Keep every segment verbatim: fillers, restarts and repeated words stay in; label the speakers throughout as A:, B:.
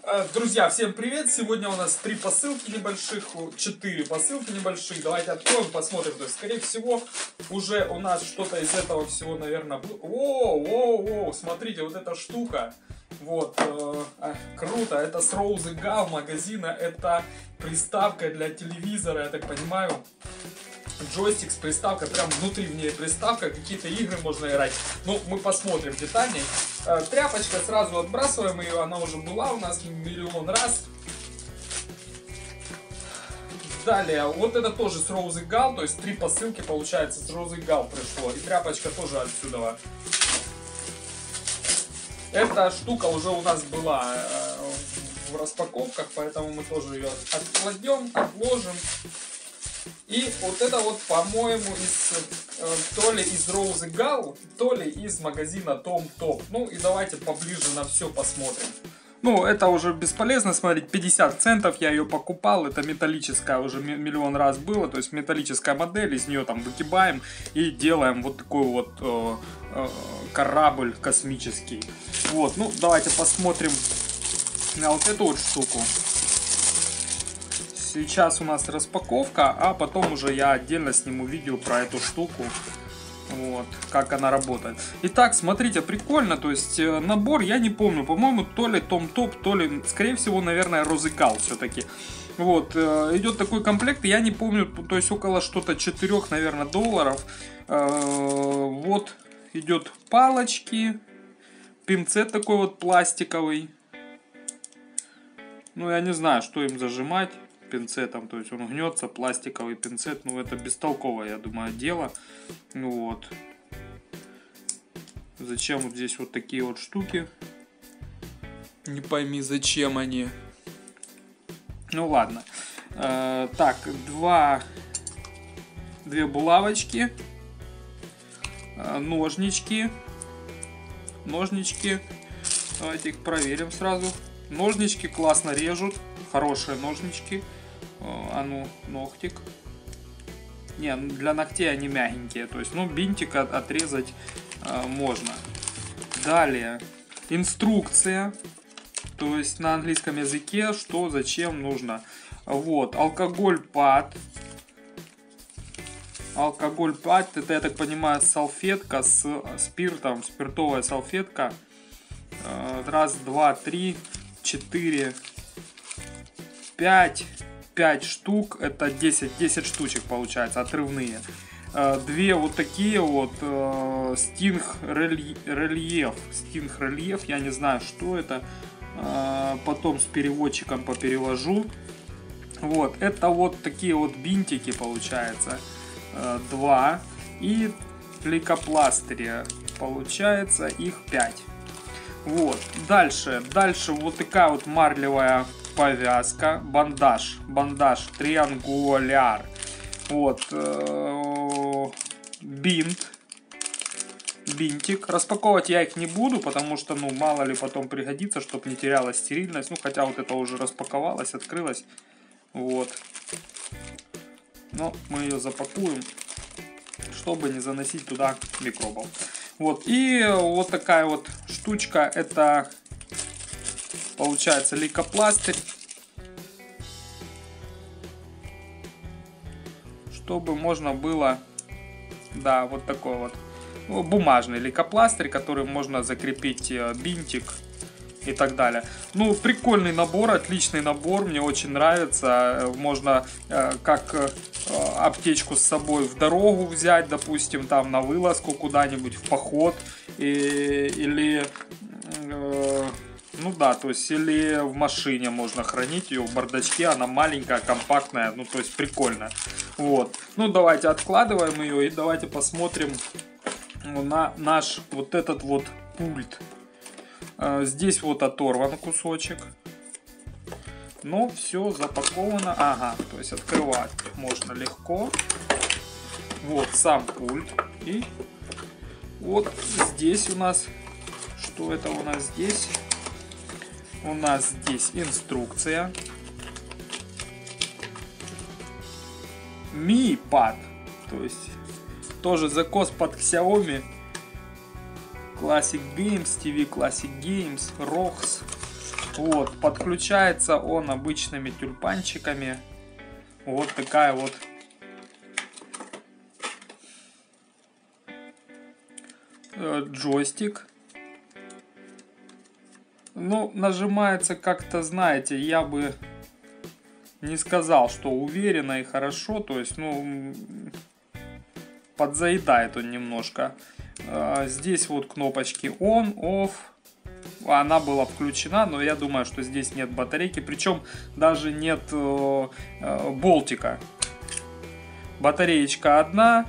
A: Друзья, всем привет! Сегодня у нас три посылки небольших, четыре посылки небольших. Давайте откроем, посмотрим. То есть, скорее всего, уже у нас что-то из этого всего, наверное, было. О, о, о, смотрите, вот эта штука. Вот, э, круто. Это с Rosegal магазина. Это приставка для телевизора, я так понимаю. Джойстик с приставкой, прям внутри в ней приставка, какие-то игры можно играть. Ну, мы посмотрим детальней. Э, тряпочка, сразу отбрасываем ее, она уже была у нас миллион раз. Далее, вот это тоже с Rosegal, то есть три посылки, получается, с Rosegal пришло. И тряпочка тоже отсюда. Эта штука уже у нас была э, в распаковках, поэтому мы тоже ее откладем, отложим. И вот это вот, по-моему, из, э, то ли из Rosegal, то ли из магазина Tom Top. Ну и давайте поближе на все посмотрим. Ну, это уже бесполезно смотреть, пятьдесят центов я ее покупал, это металлическая, уже миллион раз было, то есть металлическая модель, из нее там выгибаем и делаем вот такой вот э, э, корабль космический. Вот, ну давайте посмотрим на вот эту вот штуку. Сейчас у нас распаковка, а потом уже я отдельно сниму видео про эту штуку, вот, как она работает. Итак, смотрите, прикольно, то есть набор, я не помню, по-моему, то ли Tom Top, то ли, скорее всего, наверное, Rosegal все-таки. Вот, идет такой комплект, я не помню, то есть около что-то четырёх, наверное, долларов. Вот, идет палочки, пинцет такой вот пластиковый. Ну, я не знаю, что им зажимать пинцетом, то есть он гнется, пластиковый пинцет, ну это бестолковое, я думаю, дело. Вот. Зачем вот здесь вот такие вот штуки? Не пойми, зачем они. Ну ладно. Э, так, два, две булавочки, э, ножнички, ножнички. Давайте их проверим сразу. Ножнички классно режут, хорошие ножнички. А ну, ногтик. Не, для ногтей они мягенькие. То есть, ну, бинтик от, отрезать э, можно. Далее, инструкция. То есть, на английском языке, что, зачем нужно. Вот, алкоголь-пад. Алкоголь-пад, это, я так понимаю, салфетка с спиртом. Спиртовая салфетка. Э, раз, два, три, четыре, пять. пять штук, это десять, десять штучек получается, отрывные. Две вот такие вот Sting Relief. Sting Relief, я не знаю, что это. Потом с переводчиком поперевожу. Вот, это вот такие вот бинтики получается. Два. И лейкопластыря получается их пять. Вот, дальше, дальше вот такая вот марлевая повязка, бандаж, бандаж триангуляр, вот, э, бинт, бинтик. Распаковывать я их не буду, потому что, ну, мало ли потом пригодится, чтобы не терялась стерильность. Ну, хотя вот это уже распаковалось, открылось, вот. Но мы ее запакуем, чтобы не заносить туда микробов. Вот, и вот такая вот штучка, это получается лейкопластырь, чтобы можно было, да, вот такой вот бумажный лейкопластырь, который можно закрепить бинтик и так далее. Ну, прикольный набор, отличный набор, мне очень нравится. Можно э, как э, аптечку с собой в дорогу взять, допустим, там на вылазку куда-нибудь, в поход, и, или э, ну да, то есть или в машине можно хранить ее в бардачке, она маленькая, компактная, ну то есть прикольно. Вот, ну давайте откладываем ее и давайте посмотрим на наш вот этот вот пульт. Здесь вот оторван кусочек, но все запаковано. Ага, то есть открывать можно легко. Вот сам пульт. И вот здесь у нас, что это у нас здесь? У нас здесь инструкция. Mi Pad, то есть тоже закос под Xiaomi. Classic Games, ти ви Classic Games, Rox. Вот, подключается он обычными тюльпанчиками. Вот такая вот джойстик. Ну, нажимается как-то, знаете, я бы не сказал, что уверенно и хорошо. То есть, ну, подзаедает он немножко. Здесь вот кнопочки on, off. Она была включена, но я думаю, что здесь нет батарейки. Причем даже нет э, э, болтика. Батареечка одна.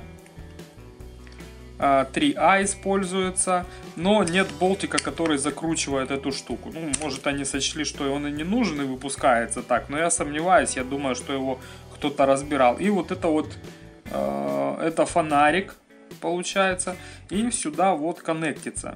A: Э, три А используется. Но нет болтика, который закручивает эту штуку. Ну, может, они сочли, что он и не нужен и выпускается так. Но я сомневаюсь. Я думаю, что его кто-то разбирал. И вот это вот... Э, это фонарик получается. И сюда вот коннектится.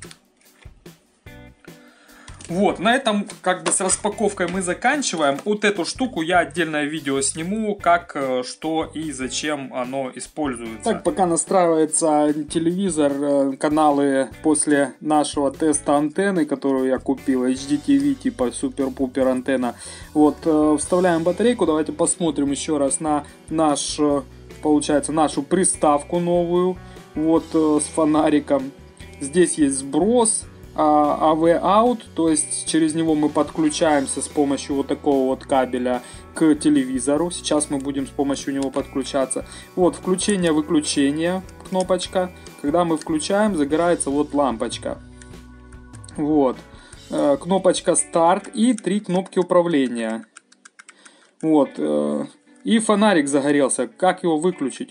A: Вот, на этом как бы с распаковкой мы заканчиваем. Вот эту штуку я отдельное видео сниму, как, что и зачем оно используется.
B: Так, пока настраивается телевизор, каналы после нашего теста антенны, которую я купил, эйч ди ти ви типа супер-пупер антенна. Вот, вставляем батарейку, давайте посмотрим еще раз на наш, получается, нашу приставку новую, вот, с фонариком. Здесь есть сброс. эй ви out, то есть через него мы подключаемся с помощью вот такого вот кабеля к телевизору. Сейчас мы будем с помощью него подключаться. Вот включение-выключение кнопочка. Когда мы включаем, загорается вот лампочка. Вот. Кнопочка старт и три кнопки управления. Вот. И фонарик загорелся. Как его выключить?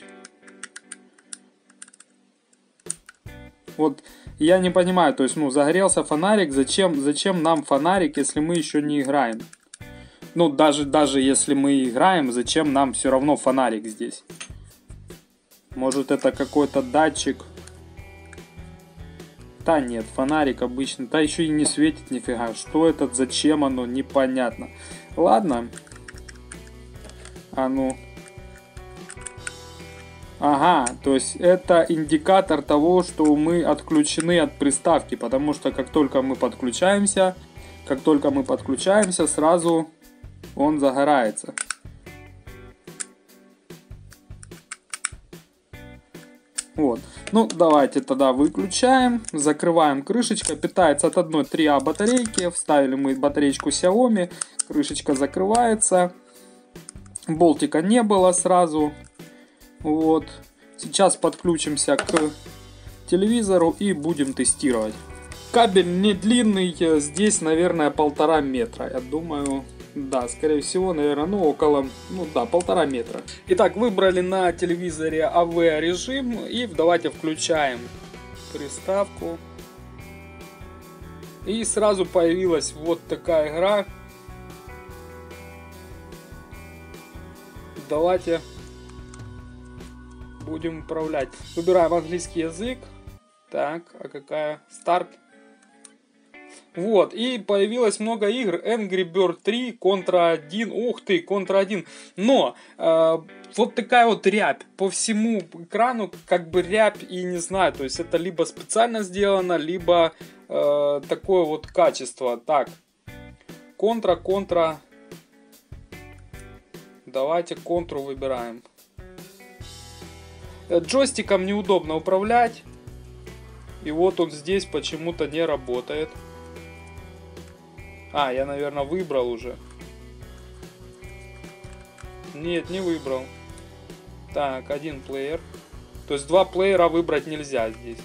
B: Вот. Я не понимаю, то есть, ну, загорелся фонарик, зачем, зачем нам фонарик, если мы еще не играем? Ну, даже, даже если мы играем, зачем нам все равно фонарик здесь? Может, это какой-то датчик? Да нет, фонарик обычный, да еще и не светит нифига. Что это, зачем оно, непонятно. Ладно. А ну... Ага, то есть это индикатор того, что мы отключены от приставки, потому что как только мы подключаемся, как только мы подключаемся, сразу он загорается. Вот, ну давайте тогда выключаем, закрываем крышечка, питается от одной три А батарейки, вставили мы батареечку Xiaomi, крышечка закрывается, болтика не было сразу. Вот. Сейчас подключимся к телевизору и будем тестировать. Кабель не длинный, здесь, наверное, полтора метра. Я думаю, да, скорее всего, наверное, ну, около, ну да, полтора метра. Итак, выбрали на телевизоре эй ви режим и давайте включаем приставку. И сразу появилась вот такая игра. Давайте... будем управлять. Выбираем английский язык. Так, а какая? Старт. Вот, и появилось много игр. Angry Bird три, Contra один. Ух ты, Contra один. Но, э, вот такая вот рябь по всему экрану, как бы рябь, и не знаю, то есть это либо специально сделано, либо э, такое вот качество. Так, Contra, Contra. Давайте Contra выбираем. Джойстиком неудобно управлять. И вот он здесь почему-то не работает. А, я, наверное, выбрал уже. Нет, не выбрал. Так, один плеер. То есть два плеера выбрать нельзя здесь.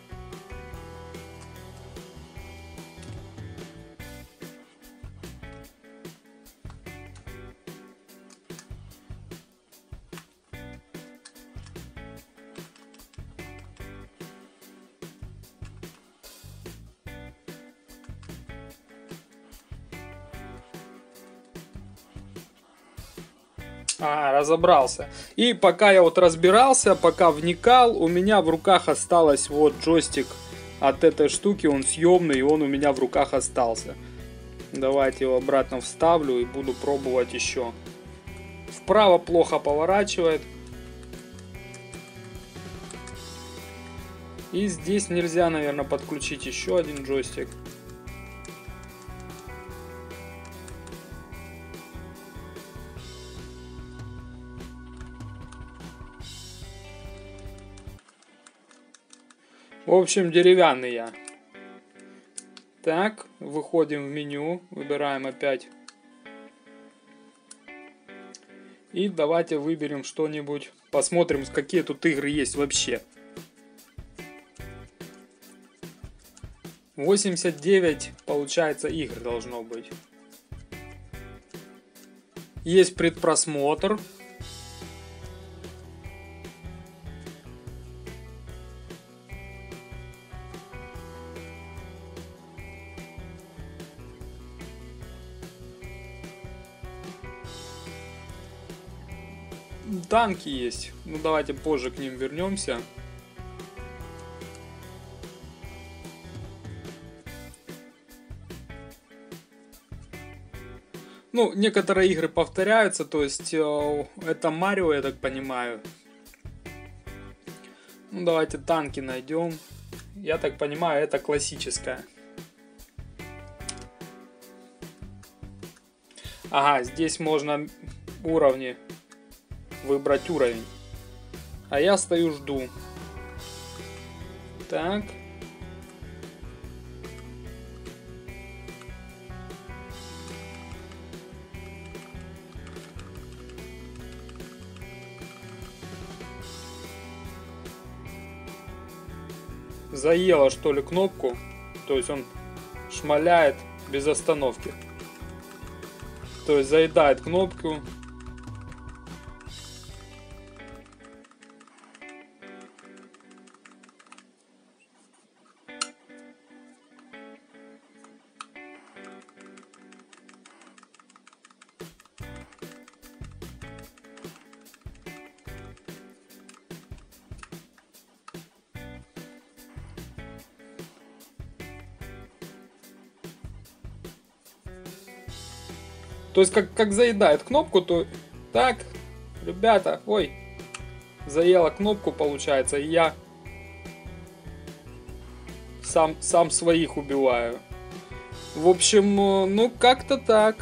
B: А, разобрался. И пока я вот разбирался, пока вникал, у меня в руках осталось вот джойстик от этой штуки. Он съемный, и он у меня в руках остался. Давайте его обратно вставлю и буду пробовать еще. Вправо плохо поворачивает. И здесь нельзя, наверное, подключить еще один джойстик. В общем, деревянный я. Так, выходим в меню, выбираем опять. И давайте выберем что-нибудь. Посмотрим, какие тут игры есть вообще. восемьдесят девять, получается, игр должно быть. Есть предпросмотр. Танки есть. Ну, давайте позже к ним вернемся. Ну, некоторые игры повторяются, то есть э, это Марио, я так понимаю. Ну, давайте танки найдем. Я так понимаю, это классическая. Ага, здесь можно уровни. Выбрать уровень. А я стою, жду. Так. Заело, что ли, кнопку. То есть он шмаляет без остановки. То есть заедает кнопку. То есть как, как заедает кнопку, то... Так, ребята, ой. Заела кнопку, получается, и я сам, сам своих убиваю. В общем, ну как-то так.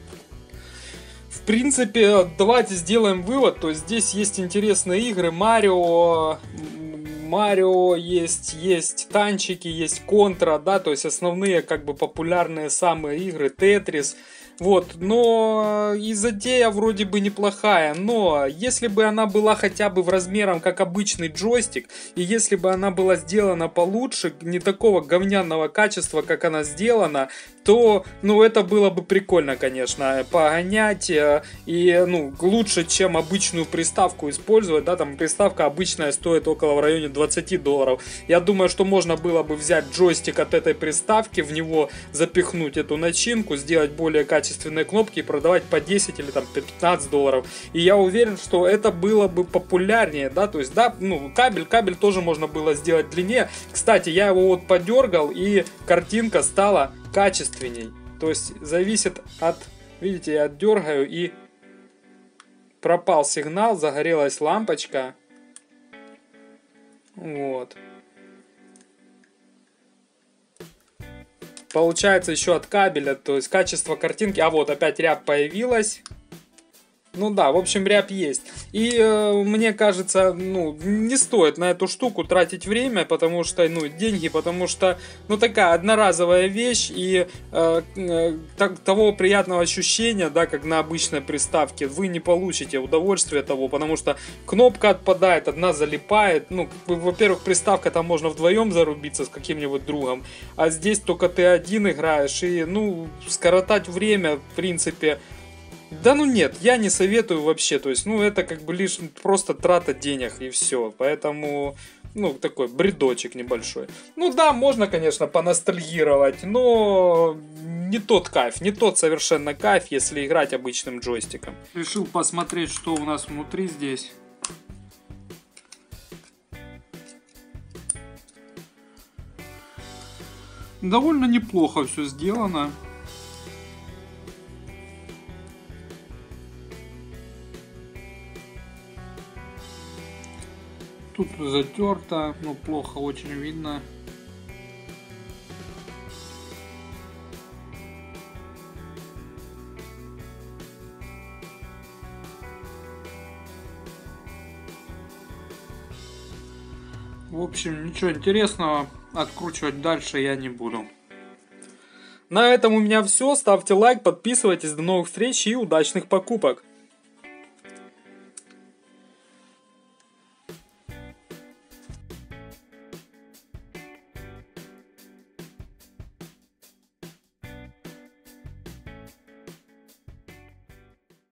B: В принципе, давайте сделаем вывод. То есть здесь есть интересные игры. Марио... Марио есть, есть танчики, есть Контра, да, то есть основные как бы популярные самые игры, Тетрис. Вот, но и затея вроде бы неплохая, но если бы она была хотя бы в размером как обычный джойстик, и если бы она была сделана получше, не такого говняного качества, как она сделана, то, ну, это было бы прикольно, конечно, погонять, и, ну, лучше, чем обычную приставку использовать, да, там приставка обычная стоит около в районе двадцати долларов. Я думаю, что можно было бы взять джойстик от этой приставки, в него запихнуть эту начинку, сделать более качественную кнопки и продавать по десять или там пятнадцать долларов. И я уверен, что это было бы популярнее, да, то есть, да, ну, кабель, кабель тоже можно было сделать длиннее. Кстати, я его вот подергал, и картинка стала качественней. То есть, зависит от, видите, я отдергаю, и пропал сигнал, загорелась лампочка. Вот. Получается еще от кабеля, то есть качество картинки. А вот опять рябь появилась. Ну да, в общем, рябь есть. И э, мне кажется, ну, не стоит на эту штуку тратить время, потому что, ну, деньги, потому что, ну, такая одноразовая вещь, и э, э, так, того приятного ощущения, да, как на обычной приставке, вы не получите удовольствия того, потому что кнопка отпадает, одна залипает. Ну, во-первых, приставка там можно вдвоем зарубиться с каким-нибудь другом, а здесь только ты один играешь, и, ну, скоротать время, в принципе... Да ну нет, я не советую вообще, то есть, ну, это как бы лишь просто трата денег и все, поэтому, ну, такой бредочек небольшой. Ну да, можно, конечно, поностальгировать, но не тот кайф, не тот совершенно кайф, если играть обычным джойстиком. Решил посмотреть, что у нас внутри здесь. Довольно неплохо все сделано. Тут затерто, но плохо очень видно. В общем, ничего интересного откручивать дальше я не буду. На этом у меня все. Ставьте лайк, подписывайтесь. До новых встреч и удачных покупок.